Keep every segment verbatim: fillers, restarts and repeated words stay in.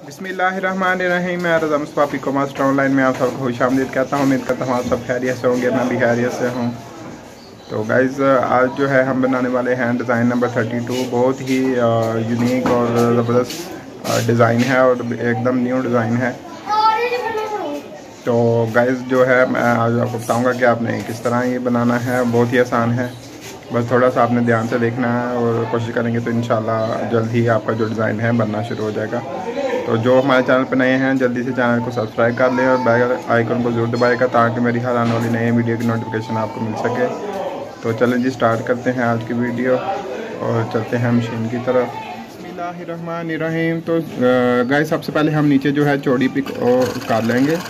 बिस्मिल्लाहिर्रहमानिर्रहीम। मैं Raza Mustafa Pico Master Online में आप सबको खुशामदीद कहता हूँ। उम्मीद करता हूँ आप सब खैरियत से होंगे, मैं भी खैरियत से हूँ। तो गाइज़ आज जो है हम बनाने वाले हैं डिज़ाइन नंबर थर्टी टू। बहुत ही यूनिक और ज़बरदस्त डिज़ाइन है और एकदम न्यू डिज़ाइन है। तो गाइज़ जो है मैं आज आपको बताऊँगा कि आपने किस तरह ये बनाना है। बहुत ही आसान है, बस थोड़ा सा आपने ध्यान से देखना है और कोशिश करेंगे तो इंशाल्लाह जल्द ही आपका जो डिज़ाइन है बनना शुरू हो जाएगा। तो जो हमारे चैनल पर नए हैं जल्दी से चैनल को सब्सक्राइब कर लें और बेल आइकन को ज़रूर दबाएगा ताकि मेरी हर आने वाली नई वीडियो की नोटिफिकेशन आपको मिल सके। तो चलें जी, स्टार्ट करते हैं आज की वीडियो और चलते हैं मशीन की तरफ। बिस्मिल्लाहिर्रहमानिर्रहीम। तो गाइस सबसे पहले हम नीचे जो है चौड़ी पिक कर लेंगे।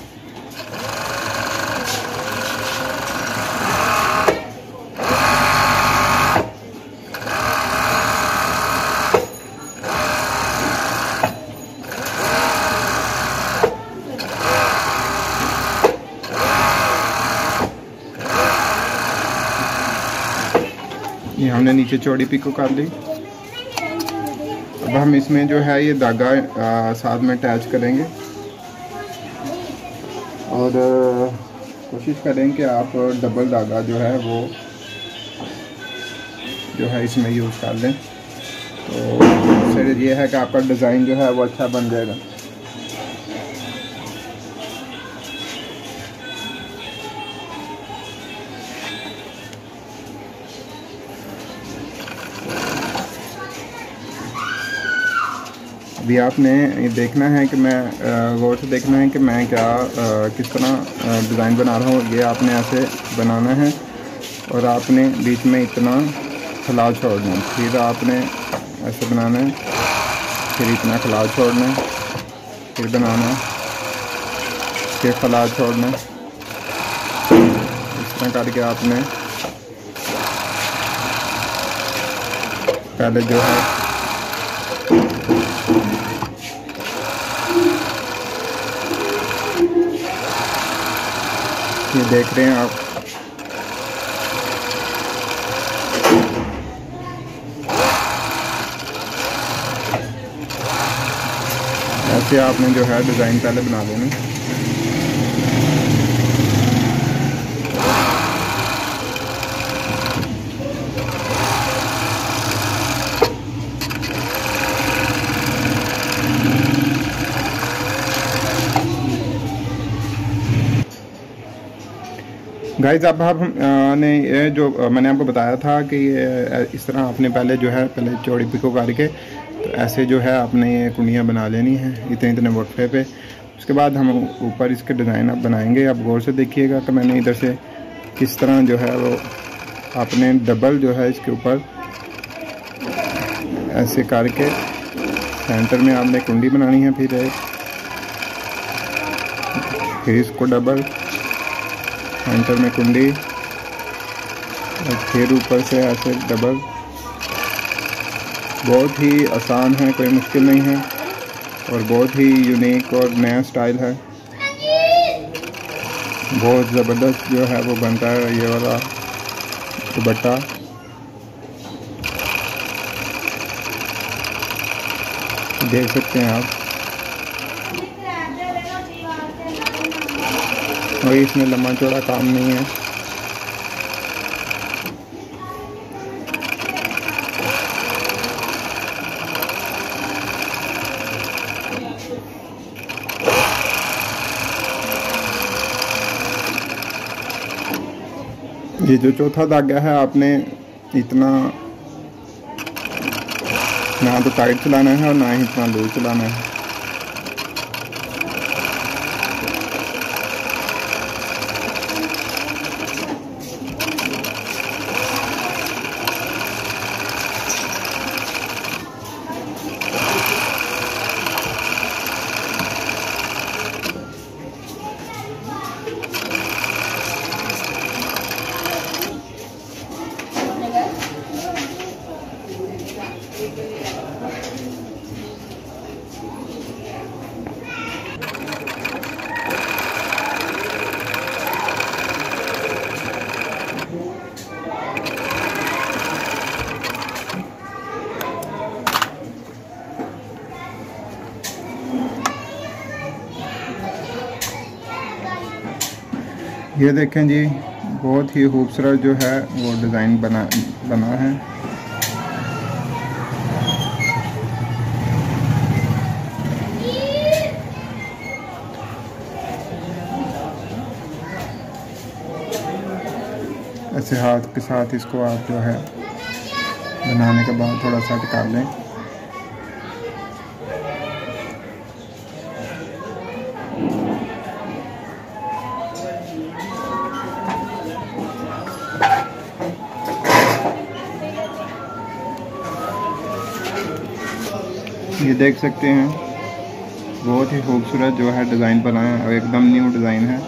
ये हमने नीचे चौड़ी पिको कर ली। अब हम इसमें जो है ये धागा आ, साथ में अटैच करेंगे और आ, कोशिश करें कि आप डबल धागा जो है वो जो है इसमें यूज़ कर लें। तो इससे ये है कि आपका डिज़ाइन जो है वो अच्छा बन जाएगा। अभी आपने ये देखना है कि मैं गौर से देखना है कि मैं क्या आ, किस तरह डिज़ाइन बना रहा हूँ। ये आपने ऐसे बनाना है और आपने बीच में इतना खिलाव छोड़ना है। फिर आपने ऐसे बनाना है, फिर इतना खिलाव छोड़ना है, फिर बनाना है, फिर खिलाव छोड़ना है। इस तरह करके आपने पहले जो है ये देख रहे हैं आप, ऐसे आपने जो है डिज़ाइन पहले बना लेना। गाइज अब हमने ये जो मैंने आपको बताया था कि ये इस तरह आपने पहले जो है पहले चौड़ी पिको करके तो ऐसे जो है आपने ये कुंडियाँ बना लेनी है इतने इतने वक्फे पे। उसके बाद हम ऊपर इसके डिज़ाइन अब बनाएंगे। आप गौर से देखिएगा कि मैंने इधर से किस तरह जो है वो आपने डबल जो है इसके ऊपर ऐसे करके सेंटर में आपने कुंडी बनानी है। फिर एक फिर इसको डबल सेंटर में कुंडी और फिर ऊपर से ऐसे डबल। बहुत ही आसान है, कोई मुश्किल नहीं है और बहुत ही यूनिक और नया स्टाइल है। बहुत ज़बरदस्त जो है वो बनता है ये वाला दुपट्टा। देख सकते हैं आप, और इसमें लंबा चौड़ा काम नहीं है। ये जो चौथा धागा है आपने इतना ना तो टाइट चलाना है और ना ही इतना लूज चलाना है। ये देखें जी, बहुत ही खूबसूरत जो है वो डिज़ाइन बना बना है। ऐसे हाथ के साथ इसको आप जो है बनाने के बाद थोड़ा सा टिका लें। ये देख सकते हैं, बहुत ही खूबसूरत जो है डिज़ाइन बना है और एकदम न्यू डिज़ाइन है।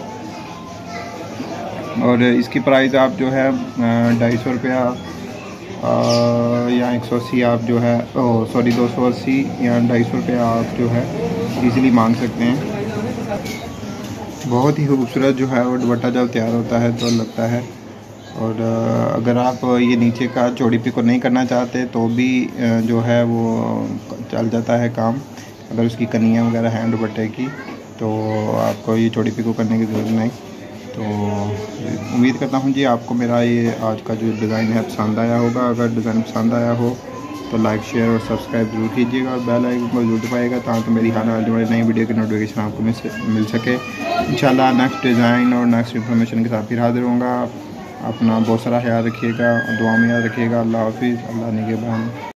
और इसकी प्राइस आप जो है ढाई सौ रुपया या एक सौ अस्सी आप जो है ओ सॉरी दो सौ अस्सी या ढाई सौ रुपया आप जो है इजीली मांग सकते हैं। बहुत ही खूबसूरत जो है वो दुपट्टा जब तैयार होता है तो लगता है। और अगर आप ये नीचे का चौड़ी पिको नहीं करना चाहते तो भी जो है वो चल जाता है काम। अगर उसकी कनियाँ वगैरह हैं दुपट्टे की तो आपको ये चौड़ी पिको करने की ज़रूरत नहीं। तो उम्मीद करता हूँ जी आपको मेरा ये आज का जो डिज़ाइन है पसंद आया होगा। अगर डिज़ाइन पसंद आया हो तो लाइक शेयर और सब्सक्राइब जरूर कीजिएगा और बेल आइकन को जरूर दबाइएगा ताकि मेरी आने वाली नई वीडियो की नोटिफिकेशन आपको मिल सके। इंशाल्लाह नेक्स्ट डिज़ाइन और नेक्स्ट इन्फॉर्मेशन के साथ फिर हाजिर होऊंगा। अपना बहुत सारा ख्याल रखिएगा, दुआ में याद रखिएगा। अल्लाह हाफिज़, अल्लाह निगहबान।